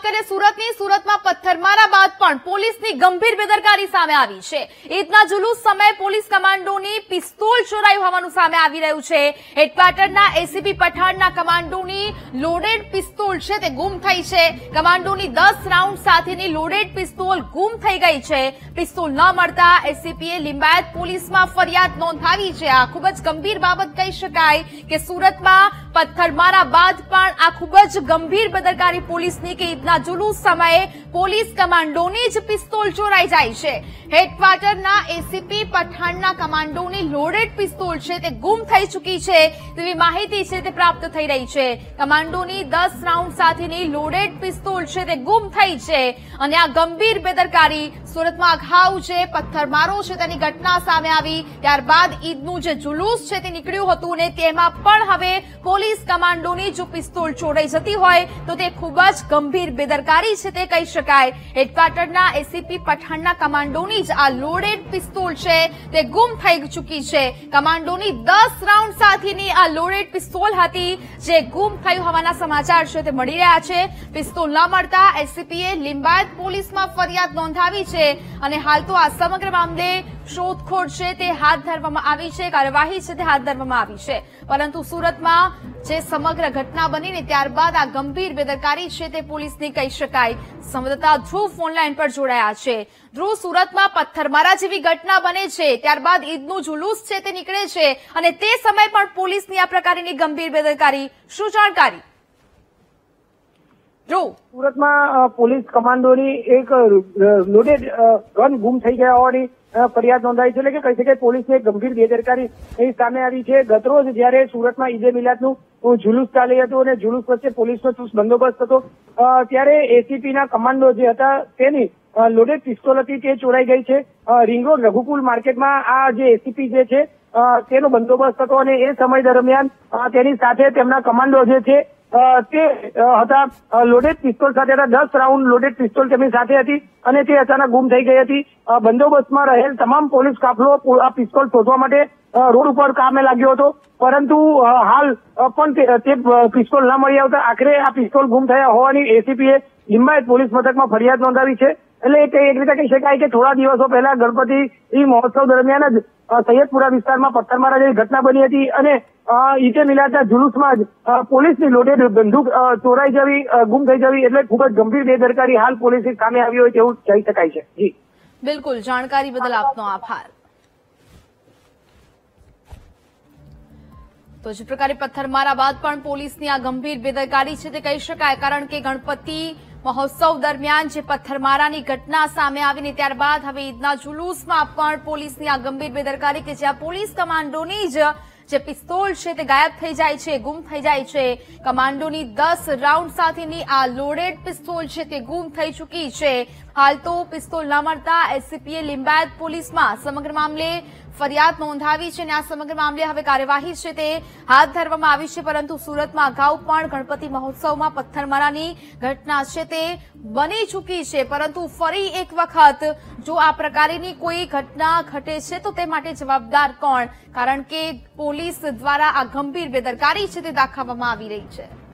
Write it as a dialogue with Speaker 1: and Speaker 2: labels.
Speaker 1: કરીએ સુરતમાં પથ્થરમારા બાદ પણ પોલીસની ગંભીર બેદરકારી સામે આવી છે। ઈદના જુલુસ સમયે પોલીસ કમાન્ડોની પિસ્તોલ ચોરાઈ હોવાનું સામે આવી રહ્યું છે। હેડક્વાર્ટરના એસીપી પઠાણના કમાન્ડોની લોડેડ પિસ્તોલ છે તે ગુમ થઈ છે। કમાન્ડોની 10 રાઉન્ડ સાથેની લોડેડ પિસ્તોલ ગુમ થઈ ગઈ છે। પિસ્તોલ ન મળતા એસીપીએ લિંબાયત પોલીસમાં ફરિયાદ નોંધાવી છે। આ ખૂબ જ ગંભીર બાબત કહી શકાય કે સુરતમાં પથ્થરમારા બાદ પણ આ ખૂબ જ ગંભીર બેદરકારી પોલીસની કે ઈદના જુલુસ સમયે પોલીસ કમાન્ડોની જ પિસ્તોલ ચોરાઈ જાય છે। હેડક્વાર્ટરના એસીપી પઠાણના કમાન્ડોની લોડેડ પિસ્તોલ છે તે ગુમ થઈ ચૂકી છે તેવી માહિતી છે તે પ્રાપ્ત થઈ રહી છે। કમાન્ડોની 10 રાઉન્ડ સાથેની લોડેડ પિસ્તોલ છે તે ગુમ થઈ છે અને આ ગંભીર બેદરકારી સુરતમાં અગાઉ જે પથ્થરમારો છે તેની ઘટના સામે આવી ત્યારબાદ ઈદનું જે જુલુસ છે તે નીકળ્યું હતું ને તેમાં પણ હવે પોલીસ કમાન્ડોની જો પિસ્તોલ ચોરાઈ જતી હોય તો તે ખૂબ જ ગંભીર બેદરકારી છે તે કહી શકાય। હેડક્વાર્ટરના એસીપી પઠાણના કમાન્ડોની જ આ લોડેડ પિસ્તોલ છે તે ગુમ થઈ ચૂકી છે। કમાન્ડોની 10 રાઉન્ડ સાથેની આ લોડેડ પિસ્તોલ હતી જે ગુમ થઈ હોવાના સમાચાર છે તે મળી રહ્યા છે। પિસ્તોલ ન મળતા એસીપીએ લિંબાયત પોલીસમાં ફરિયાદ નોંધાવી છે અને હાલ તો આ સમગ્ર મામલે શોધખોળ છે તે હાથ ધરવામાં આવી છે, કાર્યવાહી છે તે હાથ ધરવામાં આવી છે। પરંતુ સુરતમાં જે સમગ્ર ઘટના બનીને ત્યારબાદ આ ગંભીર બેદરકારી છે તે પોલીસની કહી શકાય। સંવાદદાતા ધ્રુવ ફોનલાઈન પર જોડાયા છે। ધ્રુવ, સુરતમાં પથ્થરમારા જેવી ઘટના બને છે ત્યારબાદ ઈદનું જુલુસ છે તે નીકળે છે અને તે સમયે પણ પોલીસની આ પ્રકારની ગંભીર બેદરકારી, શું જાણકારી?
Speaker 2: સુરતમાં પોલીસ કમાન્ડોની એક લોડેડ ગન ગુમ થઈ ગયા હોવાની ફરિયાદ નોંધાઈ છે, એટલે કે કહી શકાય પોલીસની એક ગંભીર બેદરકારી સામે આવી છે। ગતરોજ જયારે સુરતમાં ઈદે મિલાદનું જુલુસ ચાલી હતું અને જુલુસ વચ્ચે પોલીસનો ચુસ્ત બંદોબસ્ત હતો ત્યારે એસીપીના કમાન્ડો જે હતા તેની લોડેડ પિસ્તોલ હતી તે ચોરાઈ ગઈ છે। રિંગ રોડ રઘુકુલ માર્કેટમાં આ જે એસીપી જે છે તેનો બંદોબસ્ત હતો અને એ સમય દરમિયાન તેની સાથે તેમના કમાન્ડો જે છે તે હતા લોડેડ પિસ્તોલ સાથે હતા। 10 રાઉન્ડ લોડેડ પિસ્તોલ તેમની સાથે હતી અને તે અચાનક ગુમ થઈ ગઈ હતી। બંદોબસ્તમાં રહેલ તમામ પોલીસ કાફલો આ પિસ્તોલ શોધવા માટે રોડ ઉપર કામે લાગ્યો હતો, પરંતુ હાલ પણ તે પિસ્તોલ ન મળી આવતા આખરે આ પિસ્તોલ ગુમ થયા હોવાની એસીપીએ લિંબાયત પોલીસ મથકમાં ફરિયાદ નોંધાવી છે। એટલે એક રીતે કહી શકાય કે થોડા દિવસો પહેલા ગણપતિ મહોત્સવ દરમિયાન જ સૈયદપુરા વિસ્તારમાં પથ્થરમારા જેવી ઘટના બની હતી અને ઈદે મિલાદના જુલુસમાં જ પોલીસની લોડેડ બંદૂક ચોરાઈ જવી, ગુમ થઈ જવી એટલે ખૂબ જ ગંભીર બેદરકારી હાલ પોલીસની સામે આવી હોય તેવું કહી શકાય છે। જી
Speaker 1: બિલકુલ, જાણકારી બદલ આપનો આભાર। તો જે પ્રકારે પથ્થરમારા બાદ પણ પોલીસની આ ગંભીર બેદરકારી છે તે કહી શકાય, કારણ કે ગણપતિ મહોત્સવ દરમિયાન જે પથ્થરમારાની ઘટના સામે આવીને ત્યારબાદ હવે ઈદના જુલુસમાં પણ પોલીસની આ ગંભીર બેદરકારી કે જ્યાં પોલીસ કમાન્ડોની જ જે પિસ્તોલ છે તે ગાયબ થઈ જાય છે, ગુમ થઈ જાય છે। કમાન્ડોની 10 રાઉન્ડ સાથેની આ લોડેડ પિસ્તોલ છે તે ગુમ થઈ ચૂકી છે। હાલ તો પિસ્તોલ ન મળતા એસીપીએ લિંબાયત પોલીસમાં સમગ્ર મામલે ફરિયાદ નોંધાવી છે અને આ સમગ્ર મામલે હવે કાર્યવાહી છે તે હાથ ધરવામાં આવી છે। પરંતુ સુરતમાં અગાઉ પણ ગણપતિ મહોત્સવમાં પથ્થરમારાની ઘટના છે તે બની ચૂકી છે, પરંતુ ફરી એક વખત જો આ પ્રકારની કોઈ ઘટના ઘટે છે તો તે માટે જવાબદાર કોણ? કારણ કે પોલીસ દ્વારા આ ગંભીર બેદરકારી છે તે દાખવવામાં આવી રહી છે।